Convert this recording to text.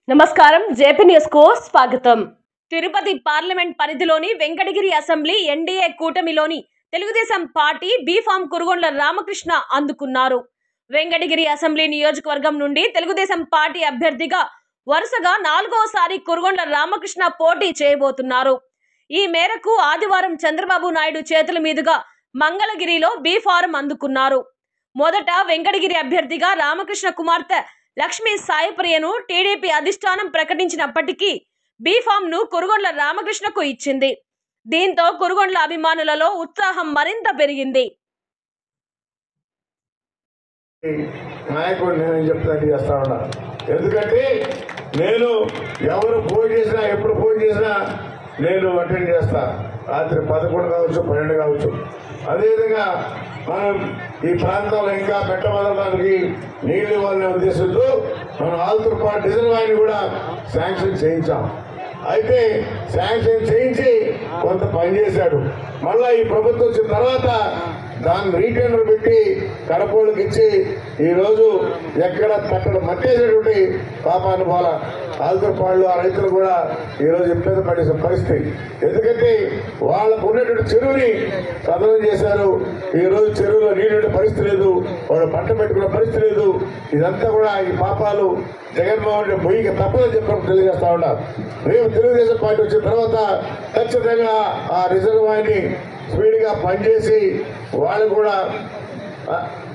నమస్కారం JP news కు స్వాగతం। తిరుపతి పార్లమెంట్ పరిధిలోని వెంకటగిరి అసెంబ్లీ ఎన్డీఏ కూటమిలోని Telugu Desam party B form Kurugondla Ramakrishna అందుకున్నారు। వెంకటగిరి అసెంబ్లీ నియోజకవర్గం నుండి తెలుగుదేశం పార్టీ అభ్యర్థిగా వరుసగా 4వసారి కురుగొండ్ల రామకృష్ణ పోటీ చేయబోతున్నారు। ఈ మేరకు ఆదివారం చంద్రబాబు నాయుడు చేతుల మీదుగా మంగళగిరిలో బి ఫారం అందుకున్నారు। మొదట వెంకటగిరి అభ్యర్థిగా రామకృష్ణ కుమార్తె లక్ష్మీ సాయిప్రియను టీడీపీ అధిష్టానం ప్రకటించినప్పటికీ బి ఫామ్ ను కురుగొండ్ల రామకృష్ణకు ఇచ్చింది। దీంతో కురుగొండ్ల అభిమానులలో ఉత్సాహం మరింత పెరిగింది। నాయకుడు నేను చెప్తాను చేస్తా ఉన్నా, ఎందుకంటే నేను ఎవరు ఫోన్ చేసినా ఎప్పుడు ఫోన్ చేసినా నేను అటెండ్ చేస్తా। రాత్రి 11 కావచ్చు 12 కావచ్చు। అదేవిధంగా మనం ఈ ప్రాంతంలో ఇంకా పెట్టబడడానికి నీళ్లు ఇవ్వాలనే ఉద్దేశంతో మనం ఆల్తూర్పాటు రిజర్వాయర్ని కూడా శాంక్షన్ చేయించాం। అయితే శాంక్షన్ చేయించి కొంత పనిచేశాడు। మళ్ళా ఈ ప్రభుత్వం వచ్చిన తర్వాత దాన్ని రీటెండర్ పెట్టి కడపలకు ఇచ్చి ఈరోజు ఎక్కడ తక్కడ మట్టేసేటువంటి పాపాన్ని పోల ఆల్తూర్పాడులో ఆ రైతులు కూడా ఈరోజు ఇబ్బంది పడే పరిస్థితి। ఎందుకంటే వాళ్ళకు ఉన్నటువంటి చెరువుని కథనం చేశారు। ఈరోజు చెరువులో నీళ్ళు పరిస్థితి లేదు, వాళ్ళు పంట పెట్టుకునే పరిస్థితి లేదు। ఇదంతా కూడా ఈ పాపాలు జగన్మోహన్ రెడ్డి పొయ్యికి తప్పదని చెప్పి తెలియజేస్తా ఉన్నారు। రేపు తెలుగుదేశం పార్టీ వచ్చిన తర్వాత ఖచ్చితంగా ఆ రిజర్వాయర్ని స్పీడ్గా పనిచేసి వాళ్ళు కూడా